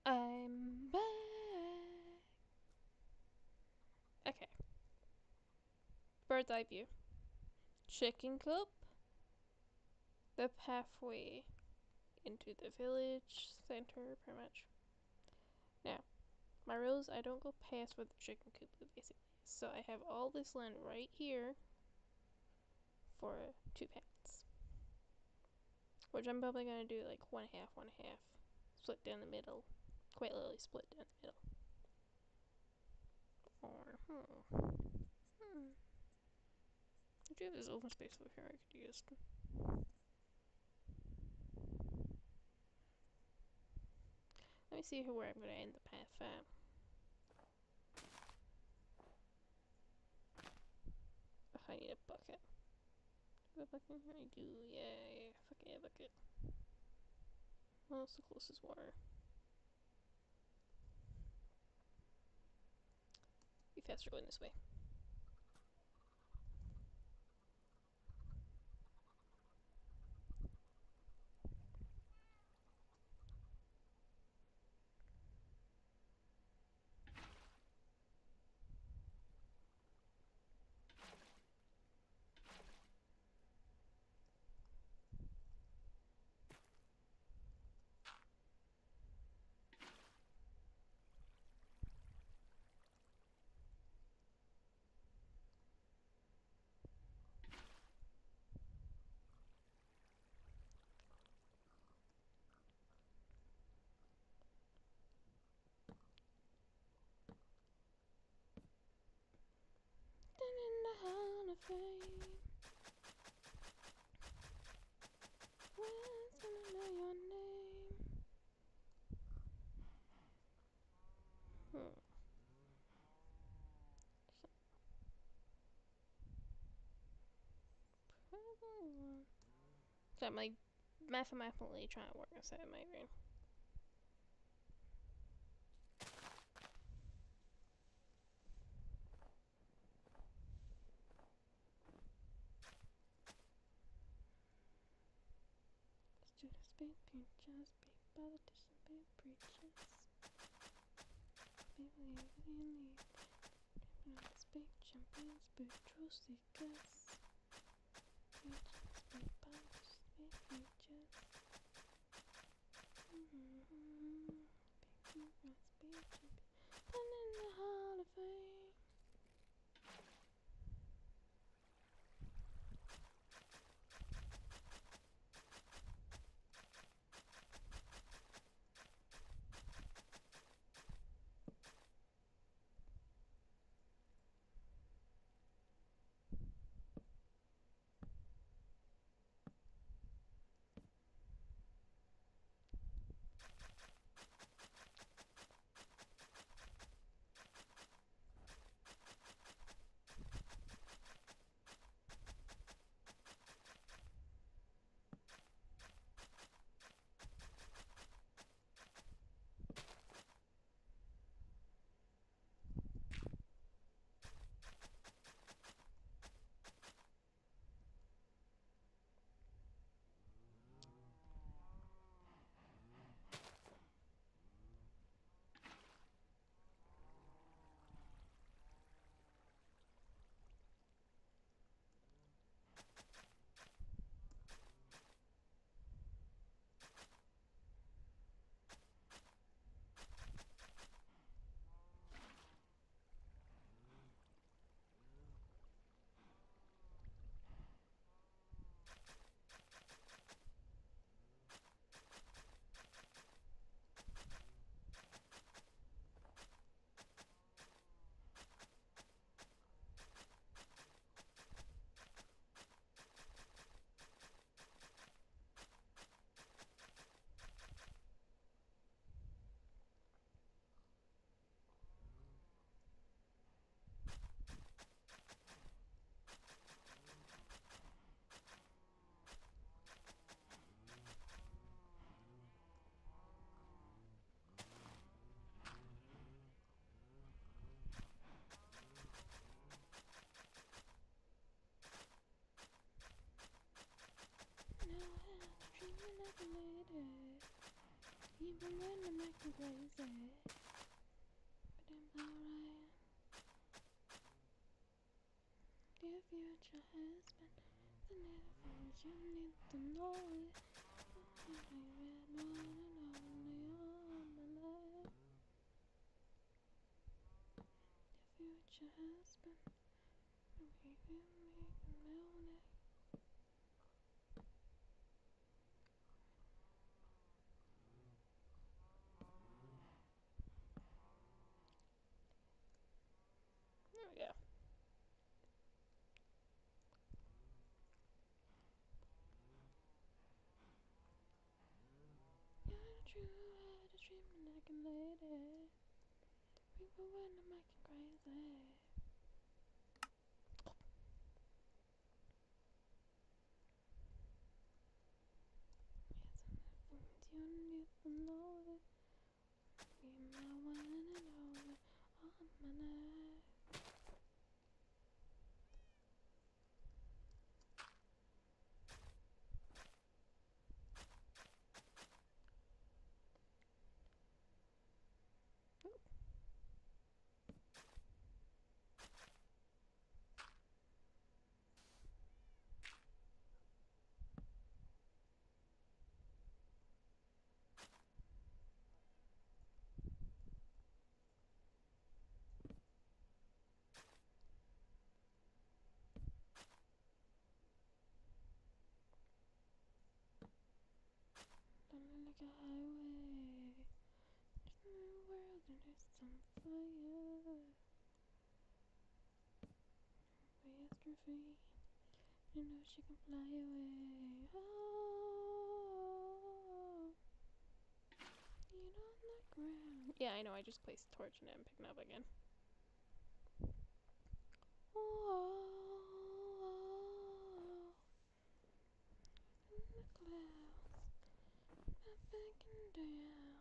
I'm back. Okay. Bird's eye view. Chicken coop. The pathway into the village center, pretty much. Now, my rules, I don't go past where the chicken coop is, basically. So I have all this land right here for 2 paths. Which I'm probably going to do like 1/2, 1/2. Split down the middle. Quite literally split down the middle. Or, I do have this open space over here I could use. Let me see where I'm going to end the path at. Oh, I need a bucket. Do I have a bucket? I do, yeah. Fuck yeah, bucket. Well, it's the closest water. Be faster going this way. In the Hall of Fame. When's gonna know your name? So I'm like mathematically trying to work this out in my brain. Students be preachers, be politicians, be preachers. Be leave. Champions, be champions, be truth seekers. Preachers, be politicians, be preachers. Be heroes, be champions. And in the Hall of Fame. Now I'm dreaming of a lady, even when I'm making crazy. But I'm alright. Your future husband, the never you need to know it. Your future husband, we will make a melody. There we go. You're true, I just dreaming like a lady. We were when I'm making crazy. Yes, and the things you need to know it. Be my one and only on my night. Running like a highway. There's no world and there's some fire. We ask her free. You know she can fly away. Oh, you on the ground. Yeah, I know. I just placed a torch and I'm picking up again. Oh, in the clouds, I'm thinking down.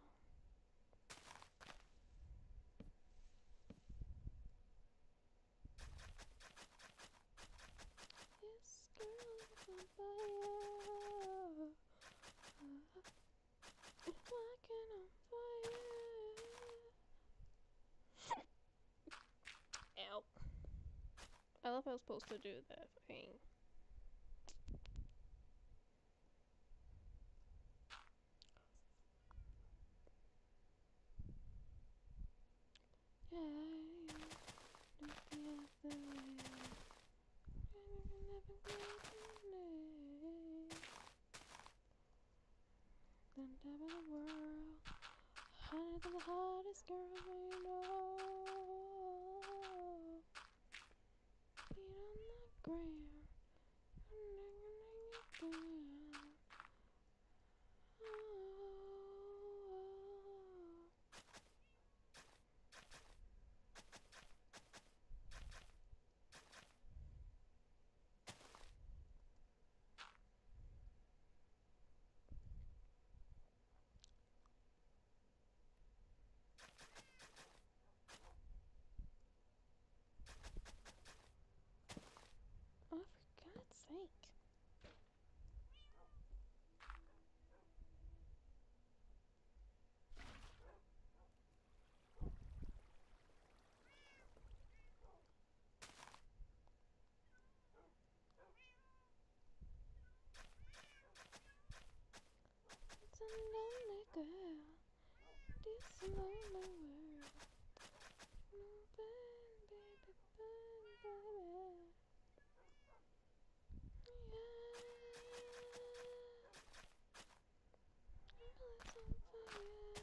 This girl is on fire. It's walking on fire. Ow. I love how I was supposed to do that thing. Yeah, don't be out the way. Never then top of the world, hotter than the hottest girl we know. Feet on the ground, down. Oh, for God's sake. It's a lonely girl, this lonely world. No burn, baby, burn, baby. Yeah, it's on fire.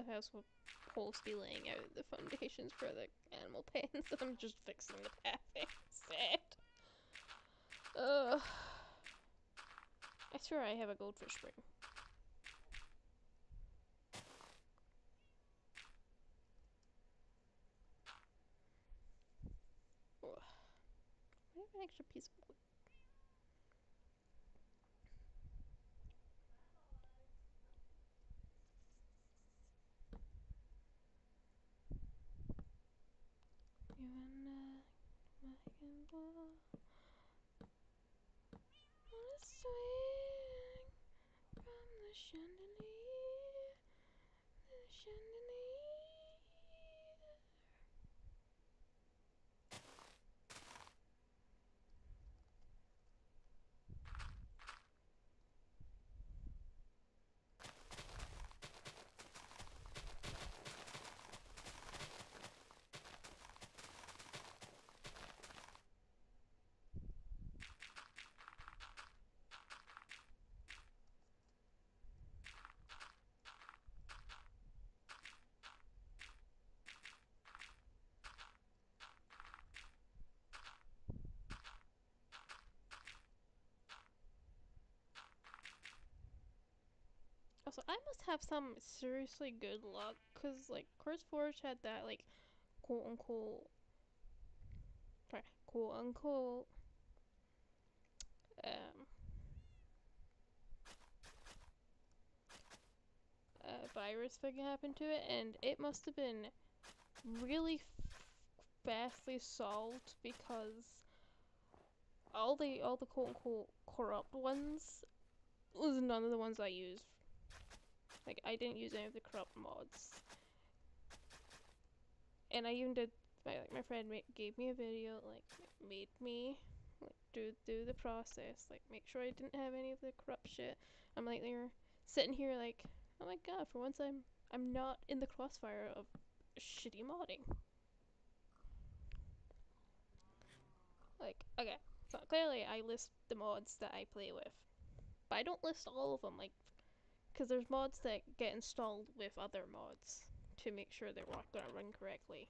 the house will Paul's be laying out the foundations for the animal pens. I'm just fixing the pathing instead. I swear I have a goldfish spring. Ugh. I have an extra piece of wood. You and I can walk on a swing from the chandelier to the chandelier. Also, I must have some seriously good luck, cause like Curse Forge had that like quote unquote, sorry, quote unquote, um, virus thing happened to it, and it must have been really fastly solved because all the quote unquote corrupt ones was none of the ones I used. Like I didn't use any of the corrupt mods, and I even did. My friend gave me a video, like made me like do the process, like make sure I didn't have any of the corrupt shit. I'm like there sitting here like, oh my god, for once I'm not in the crossfire of shitty modding. Like okay, so clearly I list the mods that I play with, but I don't list all of them, like, because there's mods that get installed with other mods to make sure they're gonna run correctly.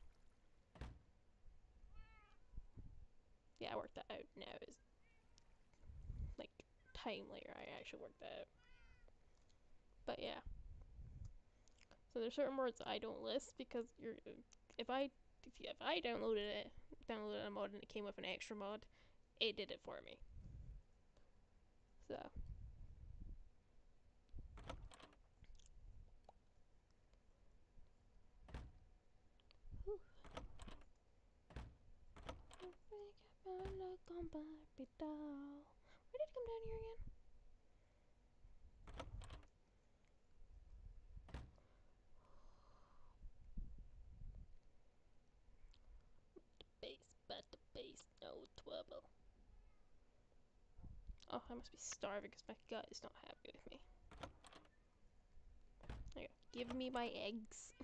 Yeah, I worked that out now. Is like time later I actually worked that out. But yeah. So there's certain words I don't list because if I downloaded a mod and it came with an extra mod, it did it for me. So whew. Where did it come down here again? Base, but the base, no trouble. Oh, I must be starving because my gut is not happy with me. There you go. Give me my eggs.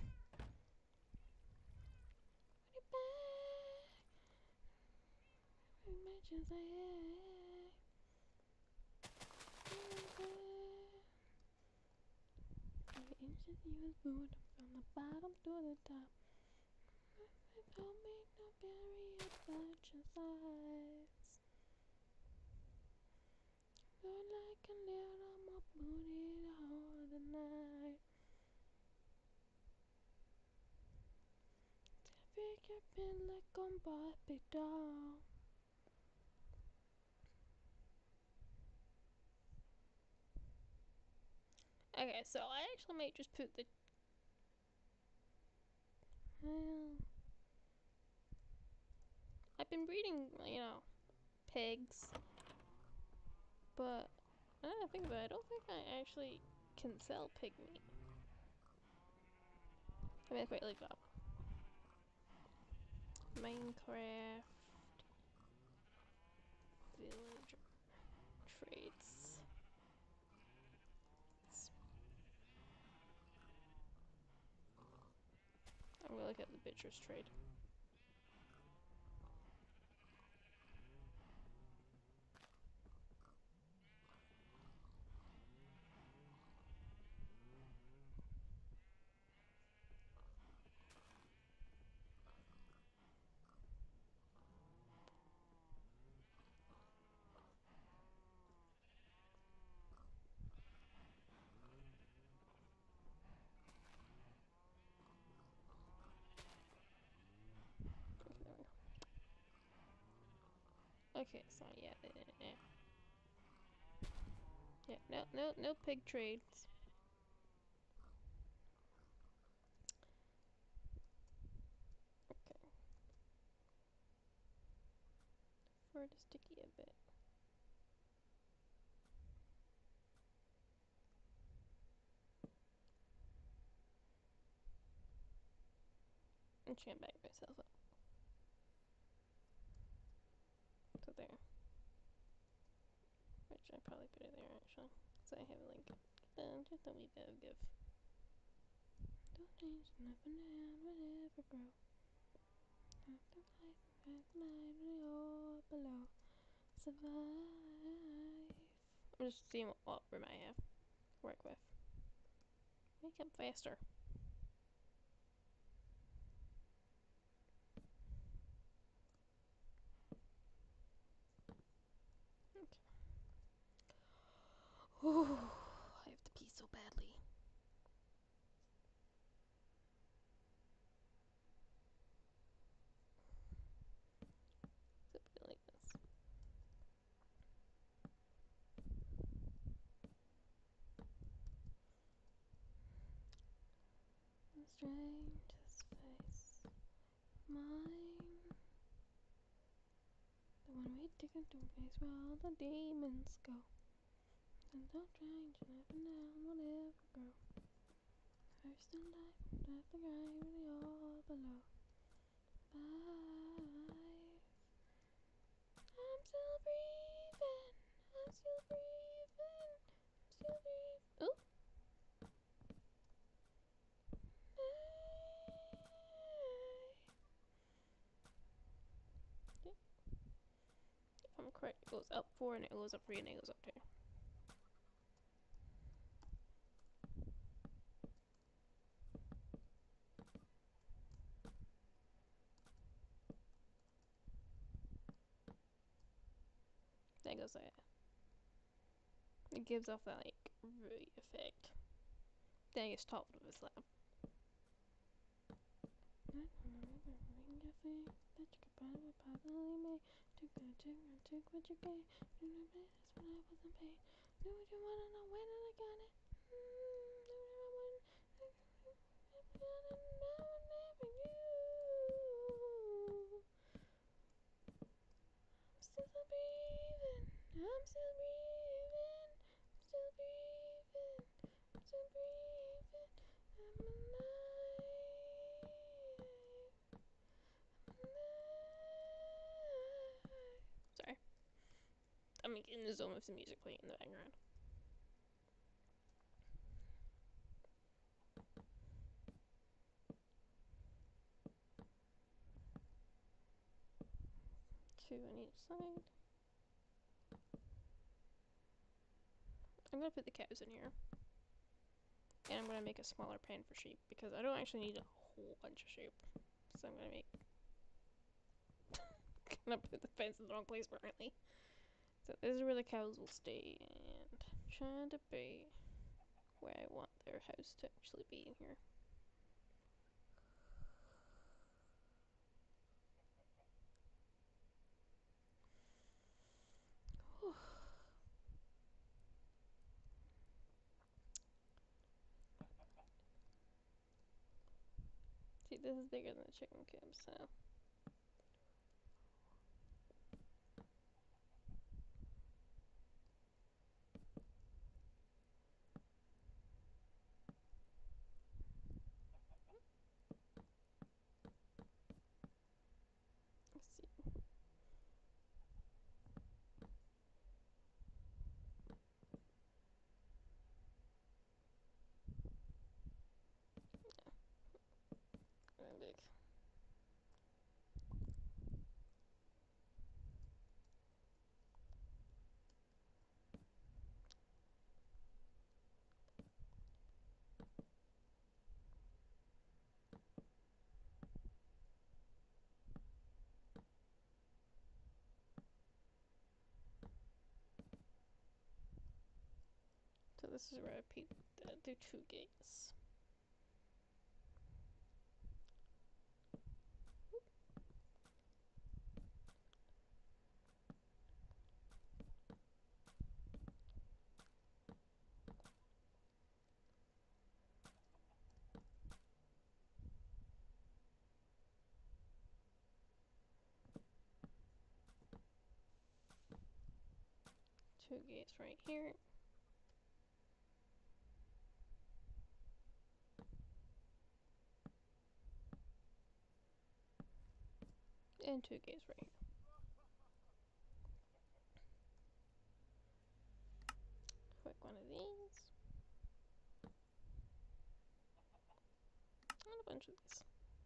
From the bottom to the top. Don't make no barrier but your size. You're like a little more booty all the night. Pick your pin like on Barbie doll. Okay, so I actually might just put the I've been breeding, pigs, but now that I think about it, I don't think I actually can sell pig meat. I mean, wait, like that. Minecraft village traits. I'm gonna look at the butcher's trade. Okay, so yeah, yeah, no pig trades. Okay, for the sticky a bit. I'm trying to back myself up. So there. Which I probably put it there actually. So I have a link. Just a wee bit of give. Don't change nothing now, whatever grow. After life, back line, really all below. Survive. I'm just seeing what room I have to work with. Make them faster. Okay. Ooh, I have to pee so badly. So put it like this. The strangest face, mine. The one we take into place where all the demons go. And don't change, never now, whatever grow. First in life, death the gravity all below. Life. I'm still breathing. I'm still breathing. I'm still breathing. Ooh. Yeah. If I'm correct, it goes up 4 and it goes up 3 and it goes up 2. That goes like that. It gives off that like really effect. Then it gets topped with a slab. Took what you gave. That's when I wasn't paid. Knew what you wanna know when I got it. I'm still breathing. I'm still breathing. I'm still breathing. I'm still breathing. I'm alive. Sorry. I'm in the zone with some music playing in the background. Two on each side. I'm gonna put the cows in here. And I'm gonna make a smaller pen for sheep because I don't actually need a whole bunch of sheep. So I'm gonna make gonna put the fence in the wrong place apparently. So this is where the cows will stay and trying to be where I want their house to actually be in here. Whew. See, this is bigger than the chicken coop, so let's see. Very big. So this is where I do 2 gates. 2 gates right here. And 2 gates right here. Quick one of these. And a bunch of these.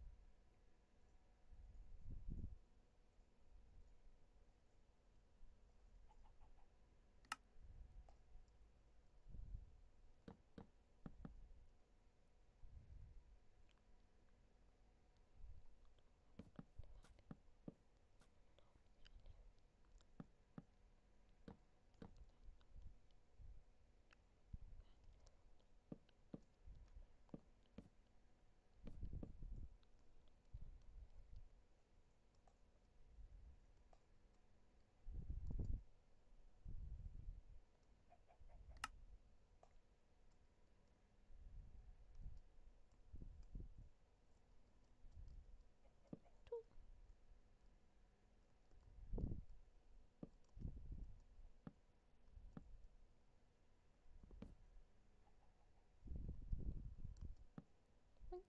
Like,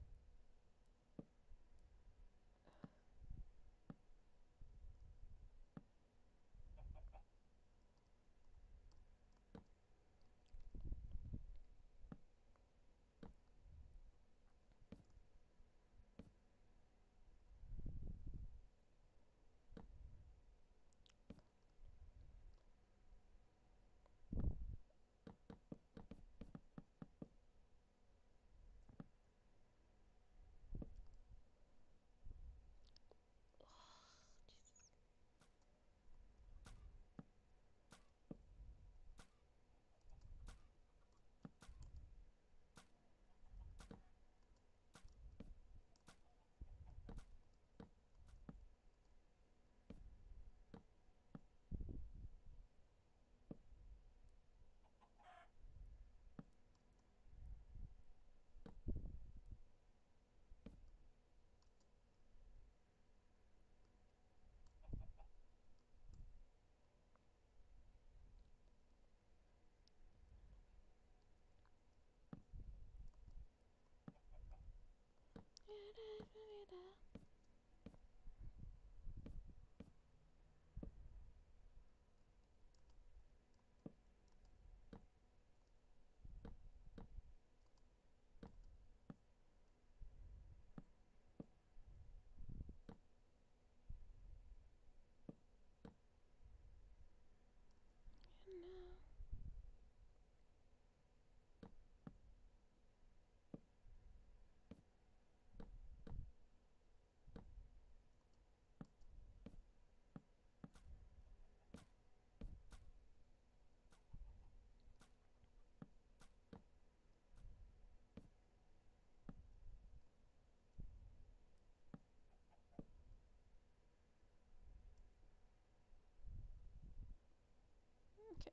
okay.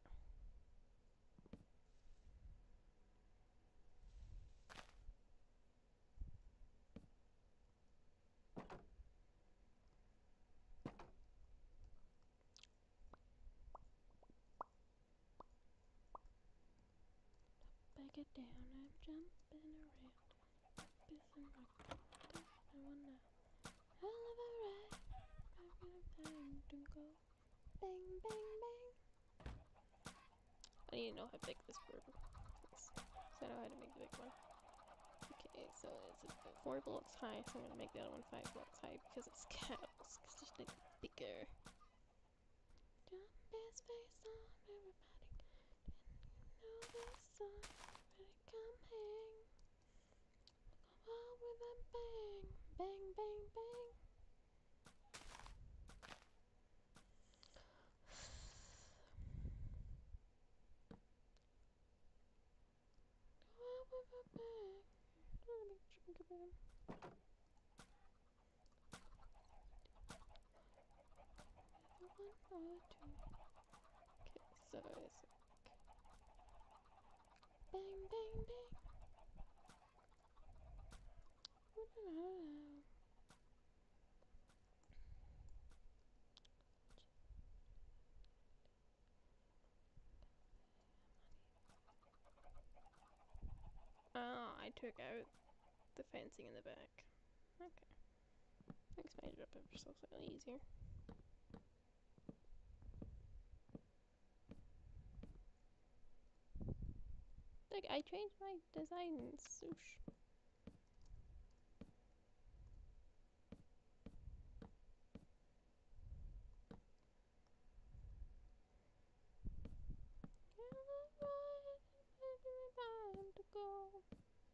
Back it down, I'm jumping around. Pissing like I wanna. Hell of a ride. I'm gonna bang to go. Bang, bang, bang. I need to know how big this bird is. So I know how to make the big one. Okay, so it's 4 blocks high, so I'm gonna make the other one 5 blocks high because it's cows. Because just make it bigger. Jump his face on everybody. Didn't you know this song? Ready, come hang. Come on with a bang. Bang, bang, bang. Come on with a bang. Let me drink a bang. One or two. Okay, so it's bang, bang, bang. I took out the fencing in the back. Okay. Makes my job ever so slightly easier. Like, I changed my design, swoosh. Time to go.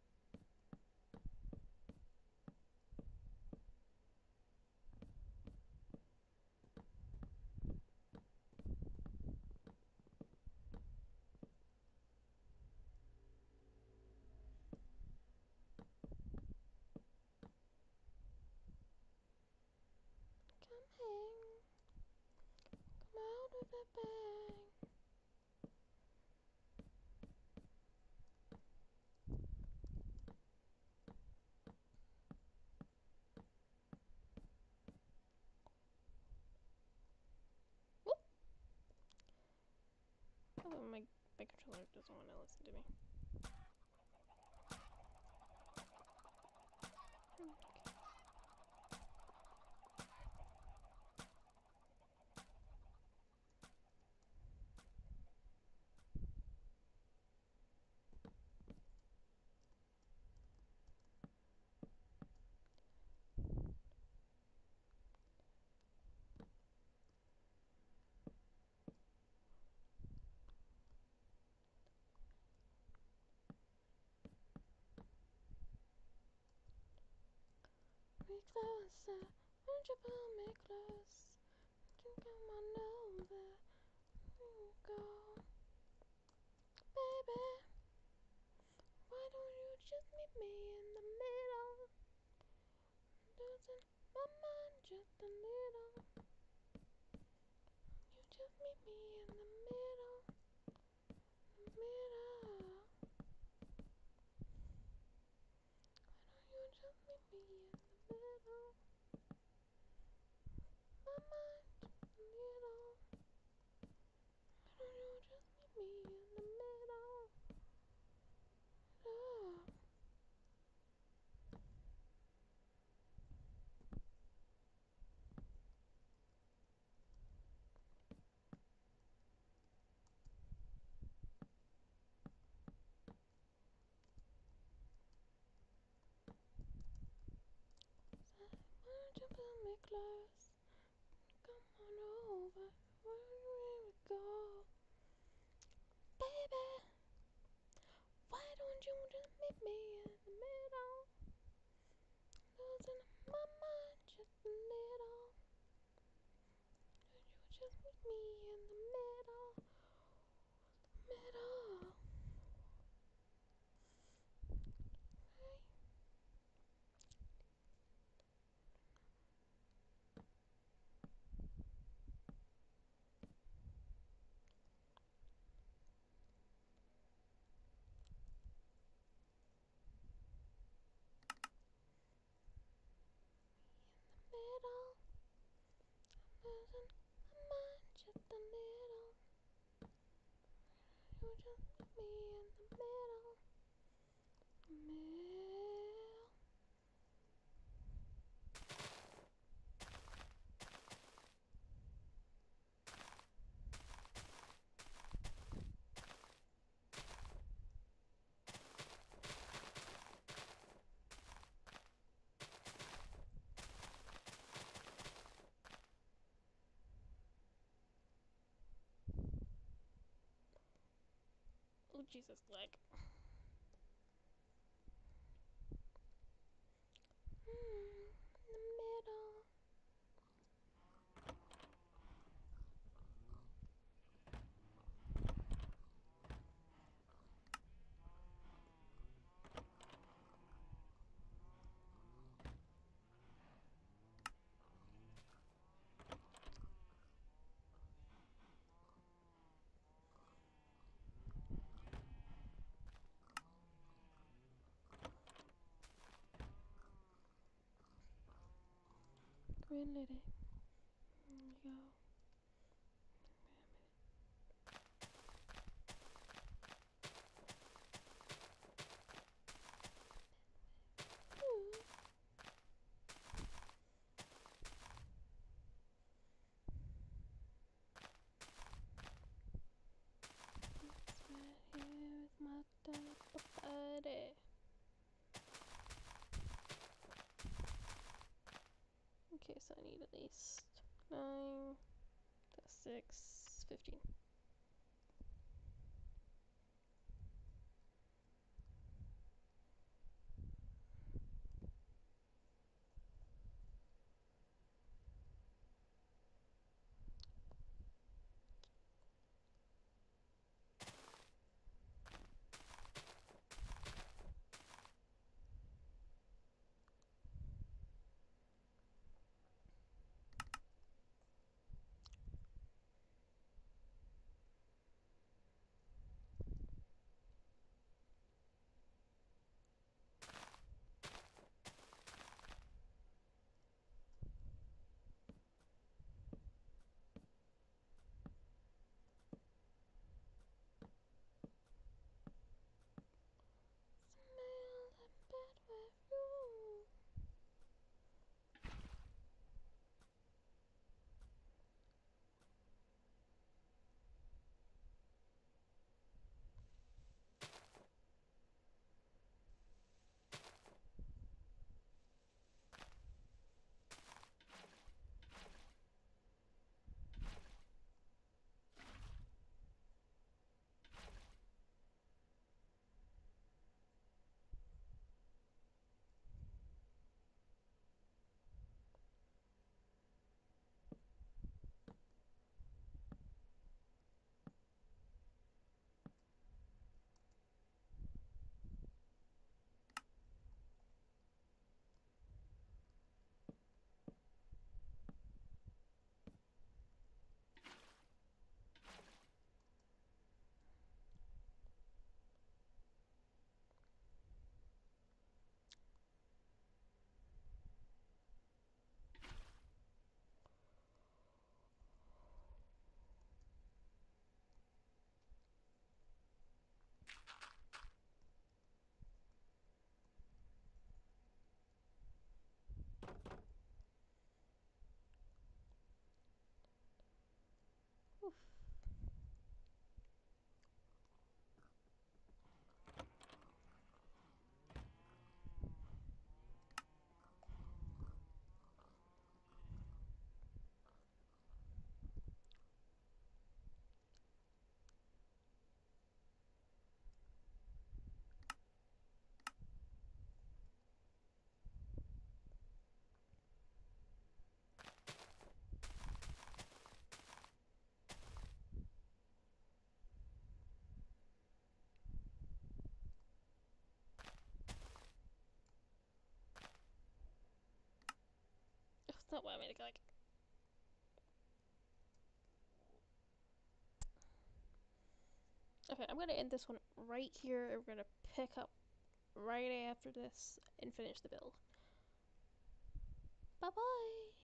Come out with a bang. Whoop. Oh, my controller doesn't want to listen to me. We closer, won't you pull me close? You come on over, we will go. Baby, why don't you just meet me in the middle? Losing my mind just a little. You just meet me in the middle, the middle. Why don't you just meet me in the middle? My mind just a little. Why don't you just meet me in the middle? Oh. Why don't you pull me close? Come on over, where we go? Baby, why don't you just meet me in the middle? Losing my mind just a little. Would you just meet me in the middle? Middle. Hey. Middle. Losing my mind just a little. You just meet me in the middle. Middle. Oh, Jesus, leg. The middle. Green lady. There we go. Okay, so I need at least 9, that's 6, 15. Oof. That's not what I made it like. Okay, I'm gonna end this one right here. We're gonna pick up right after this and finish the build. Bye bye!